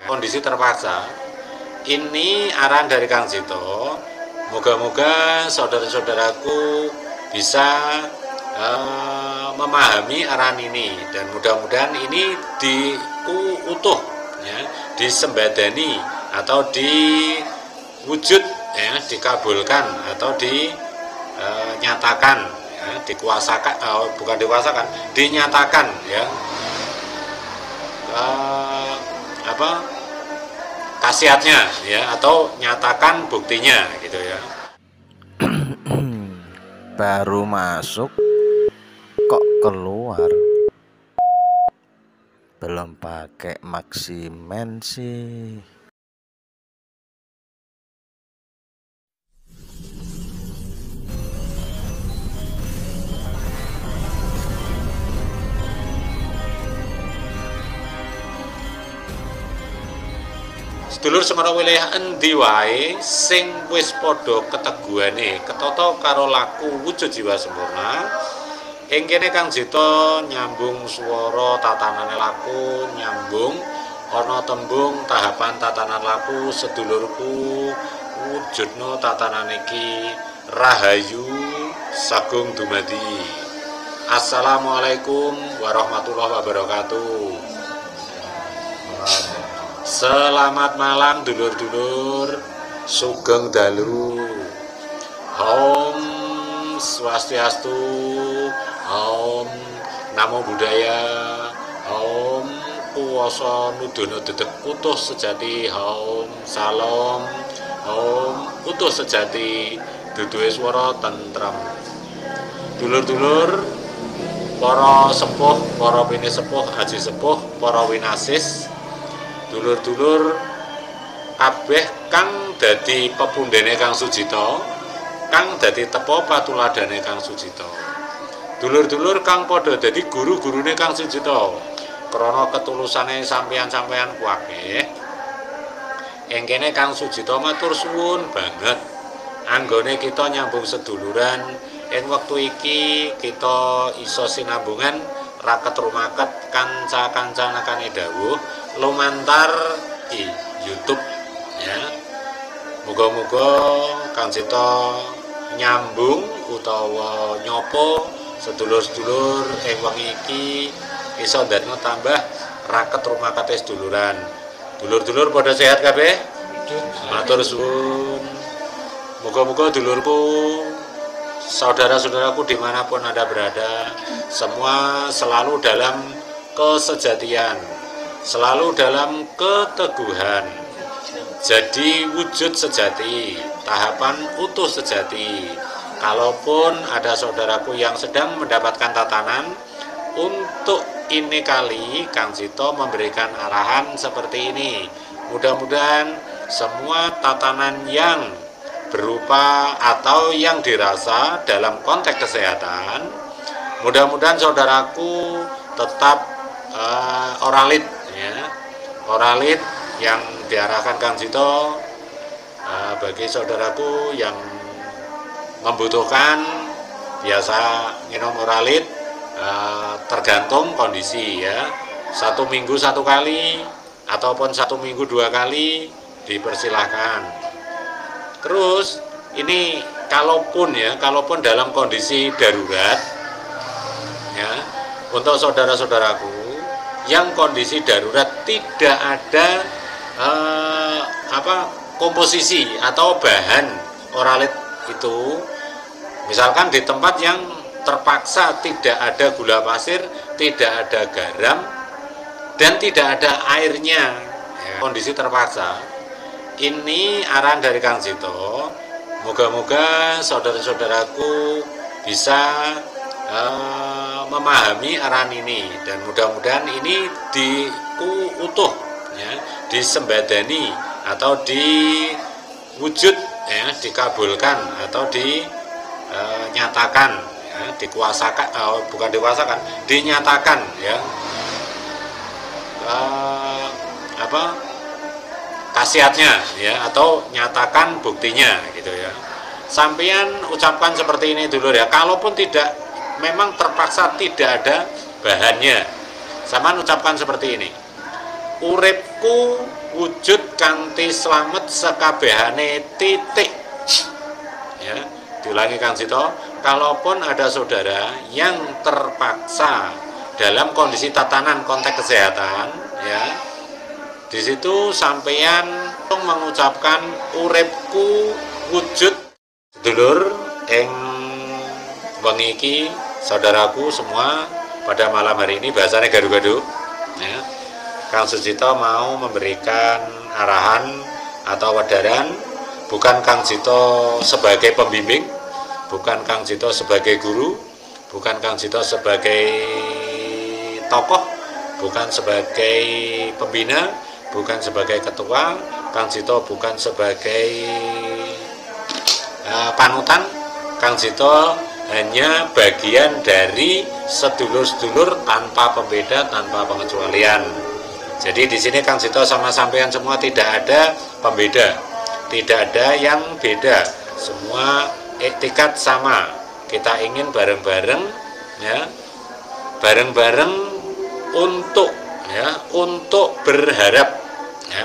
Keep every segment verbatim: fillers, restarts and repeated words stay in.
kondisi terpaksa. Ini arahan dari Kang Jito. Moga-moga saudara-saudaraku bisa uh, memahami arahan ini, dan mudah-mudahan ini diutuh, ya, disembadani atau diwujud, ya, dikabulkan atau dinyatakan, ya, dikuasakan, uh, bukan dikuasakan, dinyatakan, ya, uh, apa khasiatnya, ya, atau nyatakan buktinya, gitu ya. Baru masuk kok keluar, belum pakai maksimen sih. Sedulur semono wilayah endi wae sing wis padha keteguhane ketata karo laku wujud jiwa sempurna, ing kene Kang Jito nyambung swara tatanane laku, nyambung ana tembung tahapan tatanan laku. Sedulurku, wujudno tatanan iki rahayu sagung dumadi. Assalamualaikum warahmatullahi wabarakatuh. Selamat malam dulur-dulur, sugeng dalu. Om Swastiastu, Om Namo Buddhaya, Om Kuwasa Nudono Dedek Utuh Sejati, Om Salam, Om Utuh Sejati, duduhe swara tentrem. Dulur-dulur, para sepuh, para pini sepuh, aji sepuh, para winasis, dulur-dulur kabeh kang dadi pepundhene Kang Sujito, kang dadi tepo patuladane Kang Sujito, dulur-dulur kang padha dadi guru-gurune Kang Sujito, krana ketulusane sampeyan-sampeyan kuwakeh. Ing kene Kang Sujito matur suwun banget anggone kita nyambung seduluran. Ing wektu iki kita iso sinambungan raket rumaket kanca-kancanakane dawuh lumantar di YouTube, ya. Muga-muga Kang Jito nyambung utawa nyopo sedulur-sedulur ing wengi iki iso ndadekno tambah raket rumakate seduluran. Dulur-dulur pada sehat kabeh? Matur suwun. Muga-muga dulurku, saudara-saudaraku dimanapun Anda berada, semua selalu dalam kesejatian, selalu dalam keteguhan, jadi wujud sejati, tahapan utuh sejati. Kalaupun ada saudaraku yang sedang mendapatkan tatanan, untuk ini kali Kang Jito memberikan arahan seperti ini. Mudah-mudahan semua tatanan yang berupa atau yang dirasa dalam konteks kesehatan, mudah-mudahan saudaraku tetap uh, oralit, ya, oralit yang diarahkan Kang Jito uh, bagi saudaraku yang membutuhkan biasa minum oralit, uh, tergantung kondisi, ya, satu minggu satu kali ataupun satu minggu dua kali dipersilahkan. Terus ini kalaupun ya, kalaupun dalam kondisi darurat, ya, untuk saudara-saudaraku yang kondisi darurat tidak ada eh, apa komposisi atau bahan oralit itu, misalkan di tempat yang terpaksa tidak ada gula pasir, tidak ada garam, dan tidak ada airnya, ya, kondisi terpaksa. Ini arahan dari Kang Jito. Moga-moga saudara-saudaraku bisa uh, memahami arahan ini, dan mudah-mudahan ini diutuh, ya, disembadani atau diwujud, ya, dikabulkan atau dinyatakan, ya, dikuasakan, uh, bukan dikuasakan, dinyatakan, ya, uh, apa khasiatnya, ya, atau nyatakan buktinya, gitu ya. Sampeyan ucapkan seperti ini dulu, ya, kalaupun tidak, memang terpaksa tidak ada bahannya, sampeyan ucapkan seperti ini: uripku wujud kanthi slamet sekabehane titik. Ya, diulangi Kang Sito, kalaupun ada saudara yang terpaksa dalam kondisi tatanan konteks kesehatan, ya, di situ sampeyan mengucapkan uripku wujud sedulur ing wengi iki, saudaraku semua pada malam hari ini bahasanya gaduh-gaduh, ya. Kang Sujito mau memberikan arahan atau wedaran, bukan Kang Sito sebagai pembimbing, bukan Kang Sito sebagai guru, bukan Kang Sito sebagai tokoh, bukan sebagai pembina, bukan sebagai ketua, Kang Sito bukan sebagai uh, panutan. Kang Sito hanya bagian dari sedulur-sedulur tanpa pembeda, tanpa pengecualian. Jadi di sini Kang Sito sama sampean semua tidak ada pembeda, tidak ada yang beda, semua etikat sama. Kita ingin bareng-bareng, ya, bareng-bareng untuk, ya, untuk berharap, ya,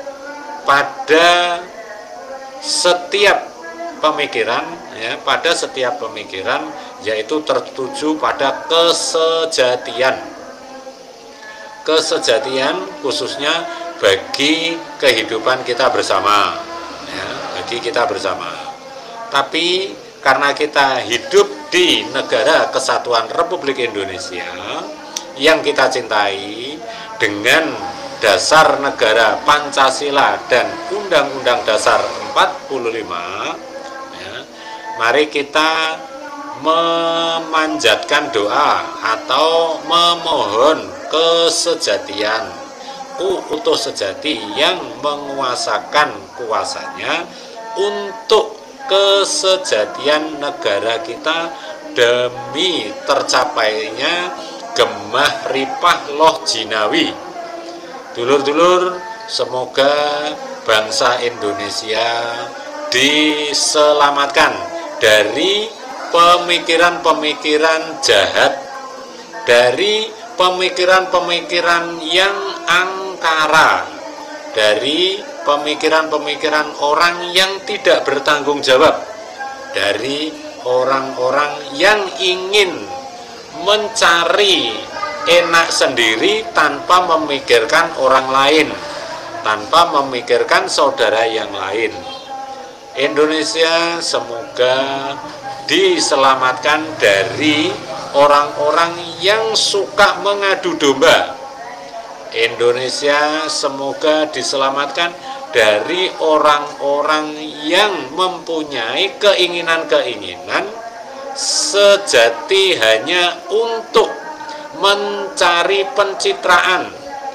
pada setiap pemikiran, ya, pada setiap pemikiran yaitu tertuju pada kesejatian. Kesejatian khususnya bagi kehidupan kita bersama, ya, bagi kita bersama. Tapi karena kita hidup di negara kesatuan Republik Indonesia yang kita cintai dengan dasar negara Pancasila dan Undang-Undang Dasar empat puluh lima, ya, mari kita memanjatkan doa atau memohon kesejatian, utuh sejati yang menguasakan kuasanya untuk kesejatian negara kita demi tercapainya gemah ripah loh jinawi. Dulur-dulur, semoga bangsa Indonesia diselamatkan dari pemikiran-pemikiran jahat, dari pemikiran-pemikiran yang angkara, dari pemikiran-pemikiran orang yang tidak bertanggung jawab, dari orang-orang yang ingin mencari enak sendiri tanpa memikirkan orang lain, tanpa memikirkan saudara yang lain. Indonesia semoga diselamatkan dari orang-orang yang suka mengadu domba. Indonesia semoga diselamatkan dari orang-orang yang mempunyai keinginan-keinginan sejati hanya untuk mencari pencitraan,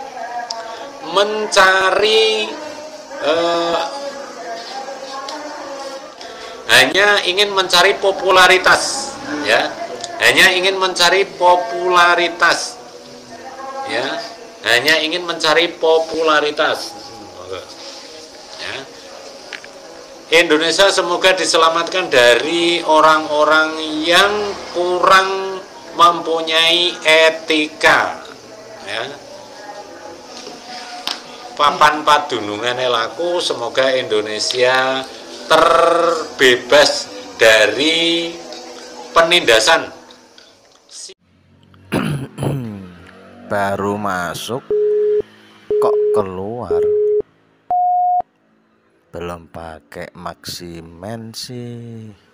mencari eh, hanya ingin mencari popularitas, ya, hanya ingin mencari popularitas, ya, hanya ingin mencari popularitas, ya. Indonesia semoga diselamatkan dari orang-orang yang kurang mempunyai etika, ya. Papan padunungane laku, semoga Indonesia terbebas dari penindasan. Baru masuk kok keluar, belum pakai maksimen sih.